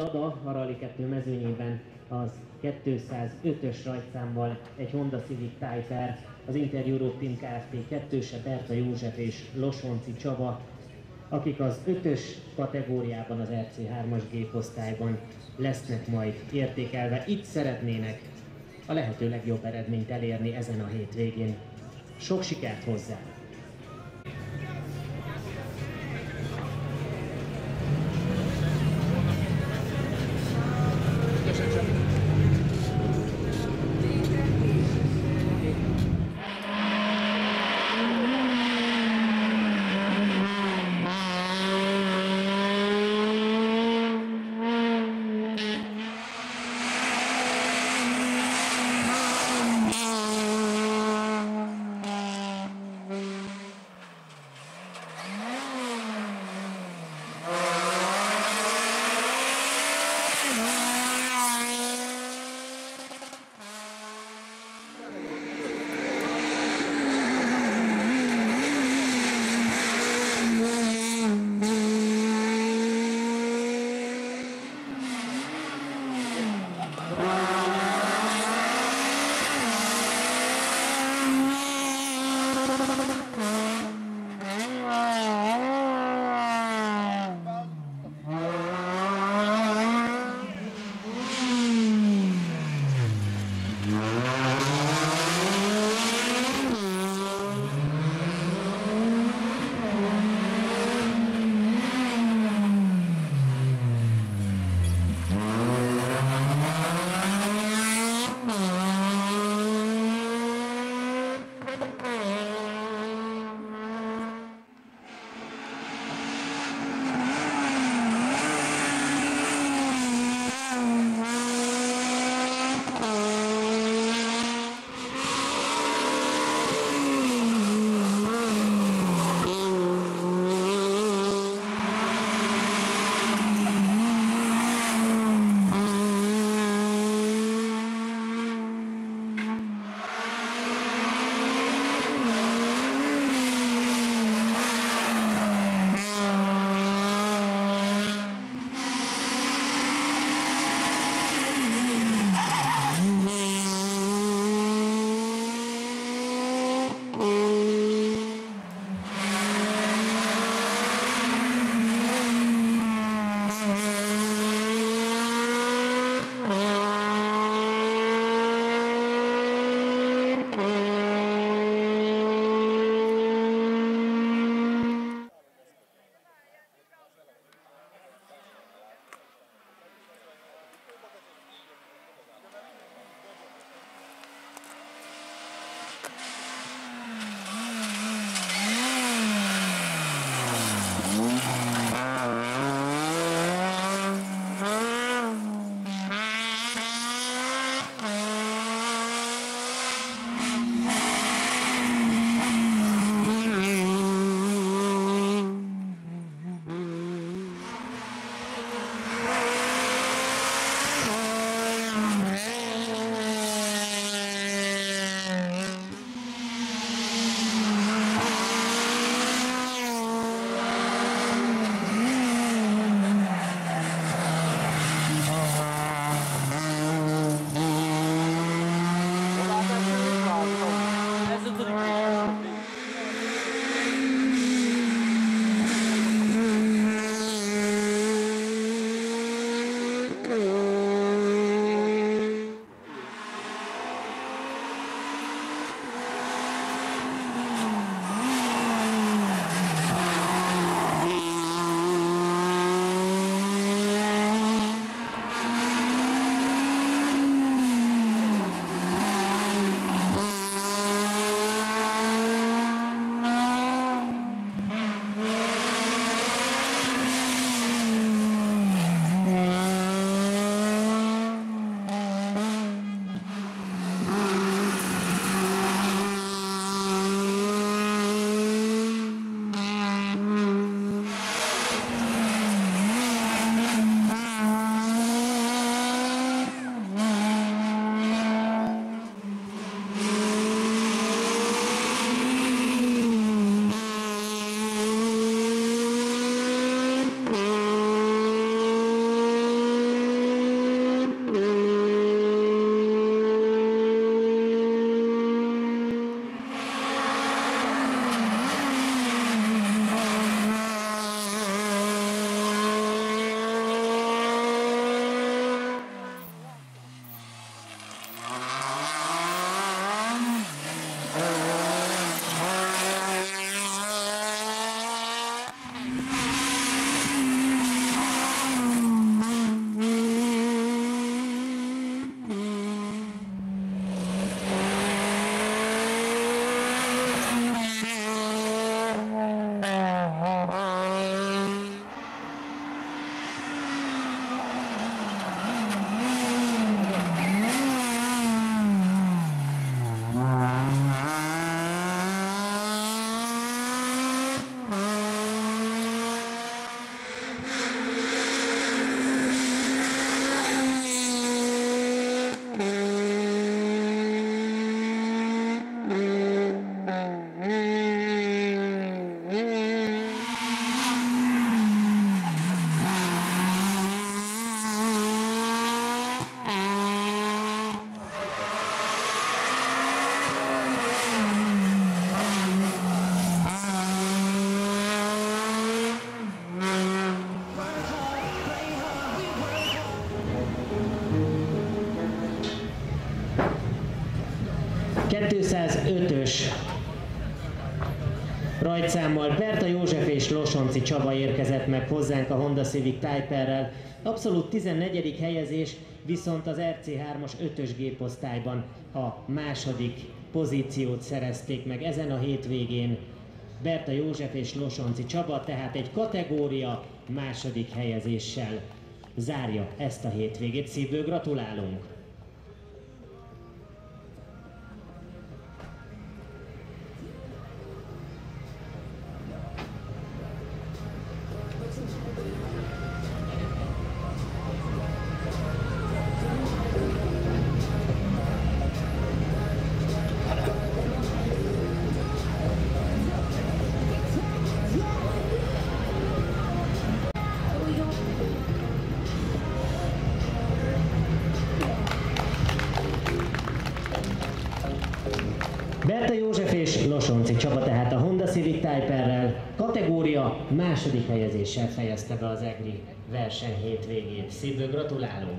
Lada a Rally 2 mezőnyében az 205-ös rajtszámmal egy Honda Civic Type R, az Inter Europe Team Kft. Kettőse Berta József és Losonci Csaba, akik az 5-ös kategóriában, az RC3-as géposztályban lesznek majd értékelve. Itt szeretnének a lehető legjobb eredményt elérni ezen a hétvégén. Sok sikert hozzá! 205-ös rajtszámmal Berta József és Losonci Csaba érkezett meg hozzánk a Honda Civic Type-rel. Abszolút 14. helyezés, viszont az RC3-as 5-ös géposztályban a második pozíciót szerezték meg ezen a hétvégén. Berta József és Losonci Csaba, tehát egy kategória második helyezéssel zárja ezt a hétvégét. Szívből gratulálunk! Berta József és Losonci Csaba tehát a Honda Civic Type-rel kategória második helyezéssel fejezte be az EGRI verseny hétvégét. Szívből gratulálunk!